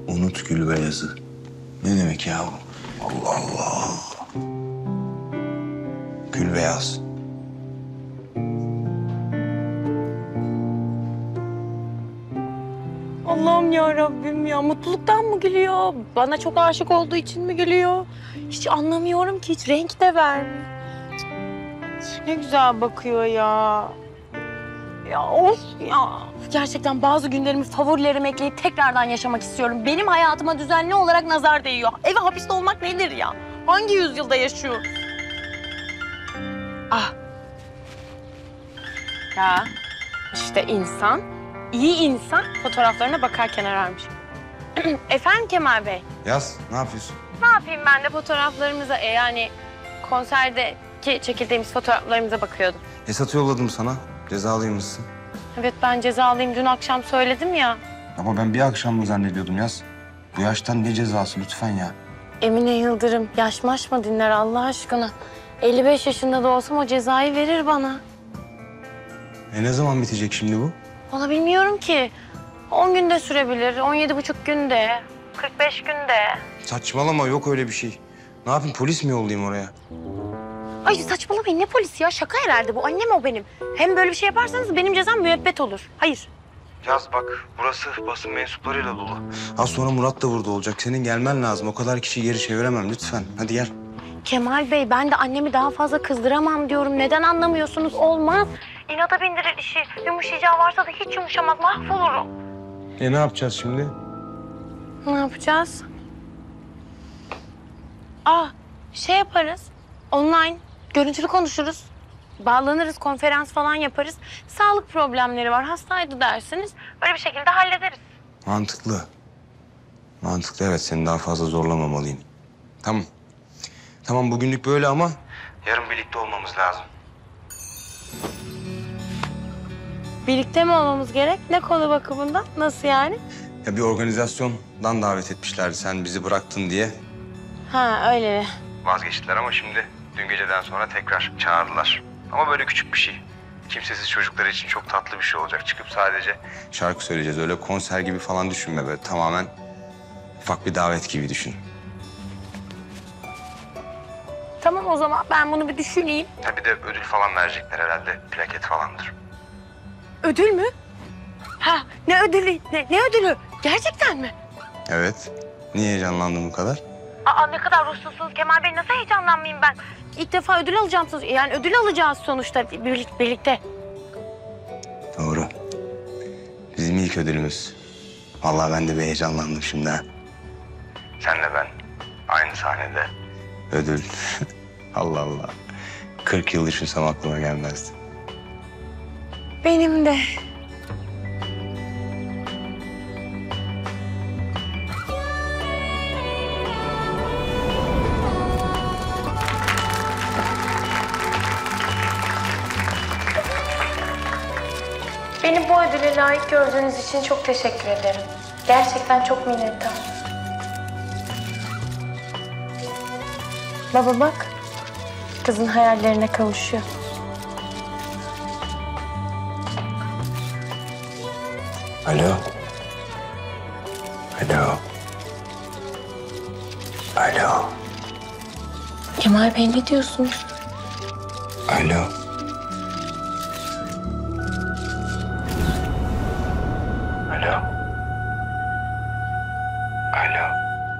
Unut Gülbeyaz'ı. Ne demek ya bu? Allah Allah. Gülbeyaz. Allah'ım ya Rabbim ya, mutluluktan mı gülüyor? Bana çok aşık olduğu için mi gülüyor? Hiç anlamıyorum ki, hiç renk de vermiyor. Ne güzel bakıyor ya. Ya of ya. Gerçekten bazı günlerimi favorilerime ekleyip tekrardan yaşamak istiyorum. Benim hayatıma düzenli olarak nazar değiyor. Eve hapiste olmak nedir ya? Hangi yüzyılda yaşıyor? Ah. Ya işte insan, iyi insan fotoğraflarına bakarken ararmış. Efendim Kemal Bey? Yaz, ne yapıyorsun? Ne yapayım ben de fotoğraflarımıza, yani konserdeki çekildiğimiz fotoğraflarımıza bakıyordum. Esat'ı yolladım sana. Cezalıymışsın. Evet, ben cezalıyım. Dün akşam söyledim ya. Ama ben bir akşam mı zannediyordum Yaz? Bu yaştan ne cezası lütfen ya? Emine Yıldırım yaş maş mı dinler Allah aşkına? 55 yaşında da olsam o cezayı verir bana. Ne zaman bitecek şimdi bu? Valla bilmiyorum ki. 10 günde sürebilir, 17,5 günde, 45 günde. Saçmalama, yok öyle bir şey. Ne yapayım, polis mi yollayayım oraya? Ay saçmalamayın, ne polisi ya? Şaka herhalde bu. Annem o benim. Hem böyle bir şey yaparsanız benim cezam müebbet olur. Hayır. Yaz bak, burası basın mensuplarıyla dolu. Az sonra Murat da burada olacak. Senin gelmen lazım. O kadar kişiyi geri çeviremem lütfen. Hadi gel. Kemal Bey, ben de annemi daha fazla kızdıramam diyorum. Neden anlamıyorsunuz? Olmaz. İnada bindirir işi. Yumuşayacağı varsa da hiç yumuşamaz. Mahvolurum. Ne yapacağız şimdi? Ne yapacağız? Şey yaparız. Online, görüntülü konuşuruz. Bağlanırız, konferans falan yaparız. Sağlık problemleri var, hastaydı dersiniz. Böyle bir şekilde hallederiz. Mantıklı. Mantıklı, evet. Seni daha fazla zorlamamalıyım. Tamam. Tamam, bugünlük böyle ama yarın birlikte olmamız lazım. Birlikte mi olmamız gerek? Ne konu bakımından? Nasıl yani? Ya bir organizasyondan davet etmişlerdi sen bizi bıraktın diye. Ha öyle. Vazgeçtiler ama şimdi dün geceden sonra tekrar çağırdılar. Ama böyle küçük bir şey. Kimsesiz çocuklar için çok tatlı bir şey olacak. Çıkıp sadece şarkı söyleyeceğiz. Öyle konser gibi falan düşünme, böyle tamamen ufak bir davet gibi düşün. Tamam o zaman ben bunu bir düşüneyim. Ha bir de ödül falan verecekler herhalde. Plaket falandır. Ödül mü? Ha ne ödülü? Ne ödülü? Gerçekten mi? Evet. Niye heyecanlandın bu kadar? Aa ne kadar ruhsuzsunuz Kemal Bey. Nasıl heyecanlanmayayım ben? İlk defa ödül alacağım. Yani ödül alacağız sonuçta birlikte. Doğru. Bizim ilk ödülümüz. Vallahi ben de bir heyecanlandım şimdi ha. Senle ben aynı sahnede. Ödül. Allah Allah. 40 yıl düşünsem aklıma gelmezdi. Benim de. Beni bu ödüle layık gördüğünüz için çok teşekkür ederim. Gerçekten çok minnettarım. Baba bak, kızın hayallerine kavuşuyor. Alo. Alo. Alo. Kemal Bey ne diyorsunuz? Alo. Alo. Alo.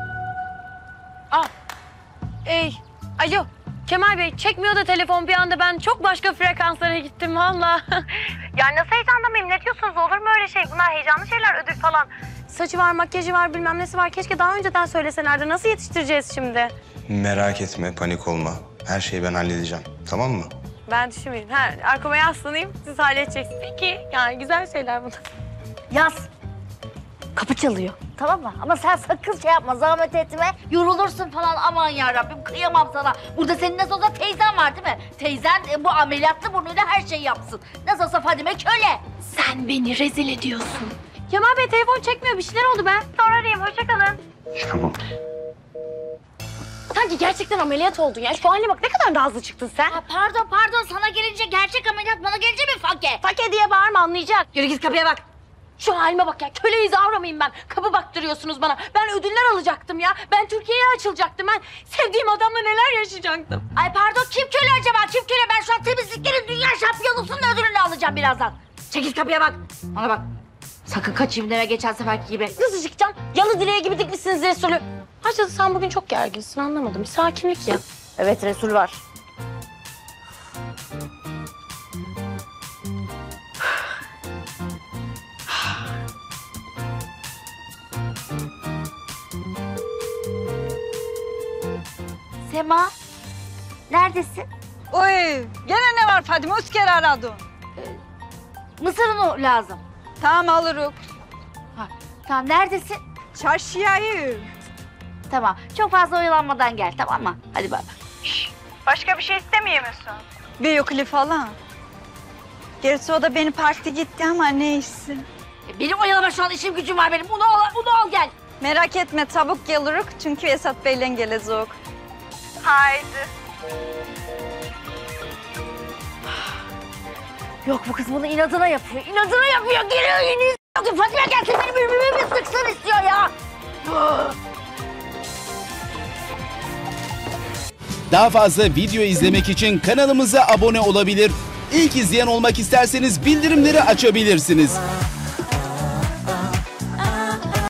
Alo. Kemal Bey çekmiyor da telefon bir anda, ben çok başka frekanslara gittim valla. Yani nasıl heyecanlamayayım, ne diyorsunuz, olur mu öyle şey? Bunlar heyecanlı şeyler, ödül falan. Saçı var, makyajı var, bilmem nesi var. Keşke daha önceden söyleselerdi. Nasıl yetiştireceğiz şimdi? Merak etme, panik olma. Her şeyi ben halledeceğim. Tamam mı? Ben düşünmeyeyim. Arkama yaslanayım, siz halledeceksiniz. Peki, yani güzel şeyler bunlar. Yaz. Kapı çalıyor. Tamam mı? Ama sen sakın şey yapma, zahmet etme. Yorulursun falan. Aman yarabbim, kıyamam sana. Burada senin nasıl olsa teyzen var değil mi? Teyzen bu ameliyatlı burnuyla her şeyi yapsın. Nasıl olsa Fadime köle. Sen beni rezil ediyorsun. Kemal Bey telefon çekmiyor, bir şeyler oldu ben. Sonra arayayım, hoşça kalın. Tamam. Sanki gerçekten ameliyat oldun ya. Şu haline bak, ne kadar da hızlı çıktın sen. Ha, pardon. Sana gelince gerçek ameliyat, bana gelince mi Fake? Fake diye bağırma, anlayacak. Yürü git kapıya bak. Şu halime bak ya. Köleyiz avra mıyım ben? Kapı baktırıyorsunuz bana. Ben ödüller alacaktım ya. Ben Türkiye'ye açılacaktım. Ben sevdiğim adamla neler yaşayacaktım. Ay pardon, kim köle acaba? Kim köle? Ben şu an temizliklerin dünya şampiyonusunun ödülünü alacağım birazdan. Çekil kapıya bak. Bana bak. Sakın kaçayım deme geçen seferki gibi. Nasıl çıkacağım? Yalı direğe gibi dikmişsiniz Resulü. Hacı sen bugün çok gerginsin, anlamadım. Bir sakinlik ya. Evet, Resul var. Sema, neredesin? Oy, gene ne var Fadime? Üç kere aradım. Mısır unu lazım. Tamam alırım. Ha, tamam, neredesin? Çarşıyayım. Tamam, çok fazla oyalanmadan gel, tamam mı? Hadi bay bay. Başka bir şey istemiyor musun? Bir yokuli falan. Gerçi o da beni parti gitti ama neyse. Benim oyalama, şu an işim gücüm var benim. Unu al gel. Merak etme, çabuk geliriz çünkü Esat Bey'le gelecek. Haydi. Yok, bu kız bunu inadına yapıyor. İnadına yapıyor. Geliyor yeni. Fatime gelsin, benim birbirimi sıksın istiyor ya. Daha fazla video izlemek için kanalımıza abone olabilir. İlk izleyen olmak isterseniz bildirimleri açabilirsiniz.